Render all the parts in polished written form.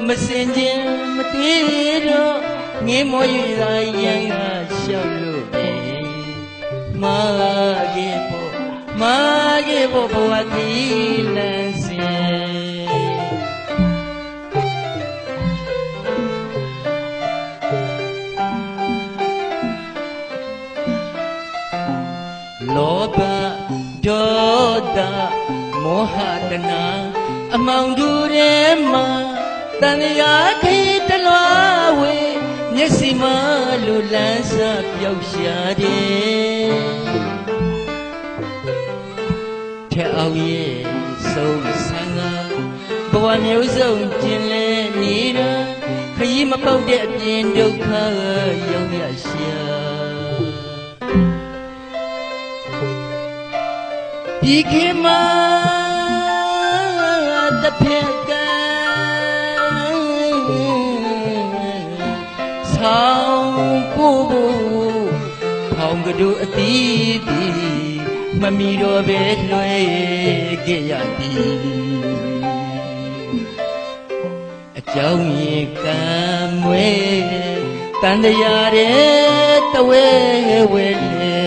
မစင်ခြင်းမတွေ့တော့ငေးမော၍သာရန်ကရှောက်လို့ပဲမာခဲ့ဖို့ဘဝတိလန်းစင်လောဘဒေါသမောဟတနာအမောင်တို့ထဲမှာတန်ရာခိတလွားဝေမျက်စိမှလူလန်းစားပြောက်ရှာတယ်ထဲအောင်ရဲ့ဆုံးဆန်းကဘဝမျိုးစုံကျင်လဲနေတာခရီးမပေါက်တဲ့အပြင်ဒုက္ခရောက်ရရှာဒီခေတ်မှာတစ်ဖက်ကဆောင်းပို့ဖောင်းကတို့အတီးတီမမီတော့ပဲလွှဲခဲ့ရသည်အကြောင်းရင်ကံမွေတန်တရားတဲ့တဝဲဝဲလေ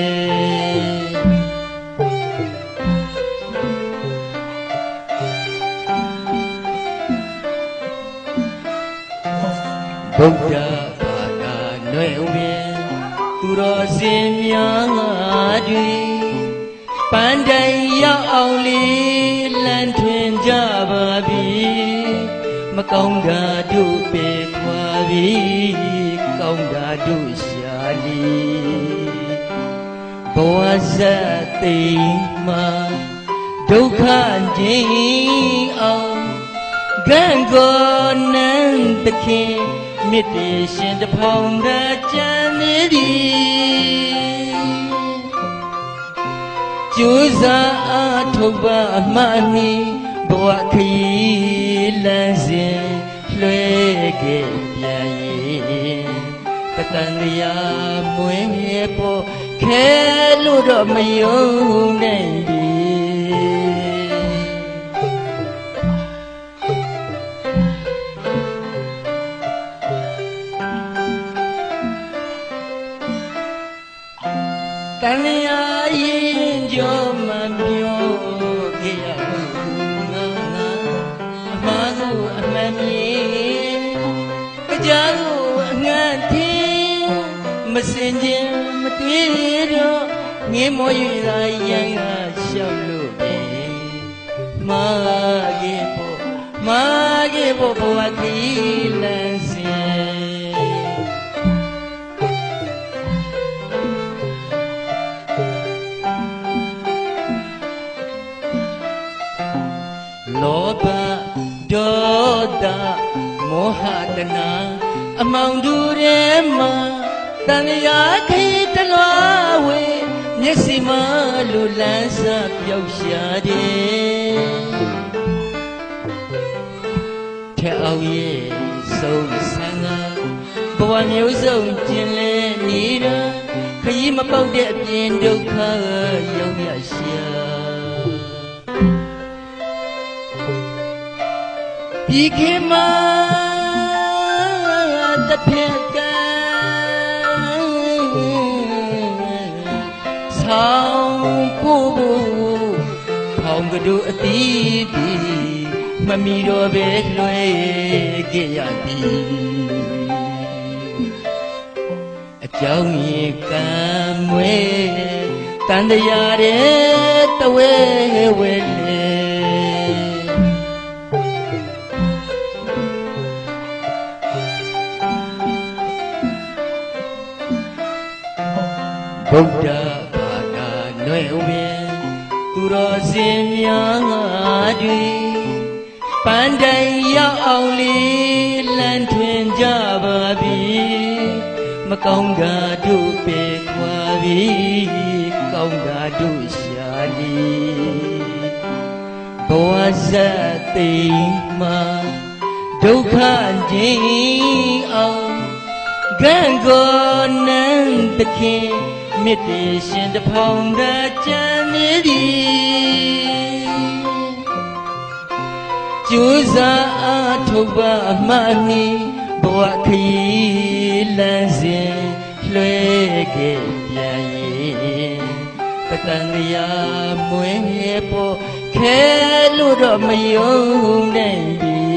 ဗုဒ္ဓဘာသာနွယ်ဝင်သူတော်စင်များတွေပန်းတိုင်ရောက်အောင်လေးလမ်းထွင်ကြပါပြီမကောင်းတာတို့ပေခွာပြီကောင်းတာတို့ရှာလီဘဝဇတ်သိမ်းမှာဒုက္ခကျင်းအောင်ကံကောနန်းသခင်မြစ်တေရှင်တဖောင်းသာကြံနေသည်ကျိုးစားအားထုတ်ပါအမှန်မီဘဝခရီးလမ်းစဉ်လွှဲခဲ့ပြန်ရင်ပတန်တရားမွေးပေါ်ခဲလို့တော့မယုံနိုင်ဘူးတန်လျာရင်ကြောမပြောခဲ့ရဘူးငါအမှားကိုအမှန်မြင်ကြားကိုအငတ်ထင်းမစင်ခြင်းမတွေ့တော့ငေးမော၍သာရန်ကရှောက်လို့ပဲမာခဲ့ဖို့ဘဝတိလန်းစင်လောဘဒေါသမောဟတနာအမောင်တို့ထဲမှာတန်ရာခိတလွားဝေမျက်စိမှလူလန်းစားပြောက်ရှာတယ်ထဲအောင်ရဲ့ဆုံးဆန်းကဘဝမျိုးစုံကျင်လဲနေတာခရီးမပေါက်တဲ့အပြင်ဒုက္ခရောက်ရရှာဒီခေတ်မှာတစ်ဖက်ကဆောင်းပို့ဖောင်းကတို့အတီးတီမမီတော့ပဲလွှဲခဲ့ရသည်အကြောင်းရင်ကံမွေတန်တရားတဲ့တဝဲဝဲလေဗုဒ္ဓဘာသာနွယ်ဝင်သူတော်စင်များတွေပန်းတိုင်ရောက်အောင်လေးလမ်းထွင်ကြပါပြီမကောင်းတာတို့ပေခွာပြီကောင်းတာတို့ရှာလီဘဝဇတ်သိမ်းမှာဒုက္ခကျင်းအောင်ကံကောနန်းသခင်မြစ်တေရှင်တဖောင်းသာကြံနေသည်ကျိုးစားအားထုတ်ပါအမှန်နီဘဝခရီးလမ်းစဉ်လွှဲခဲ့ပြန်ရင်တတန်တရားမွေးပေါ်ခဲလို့တော့မယုံနိုင်ပြီ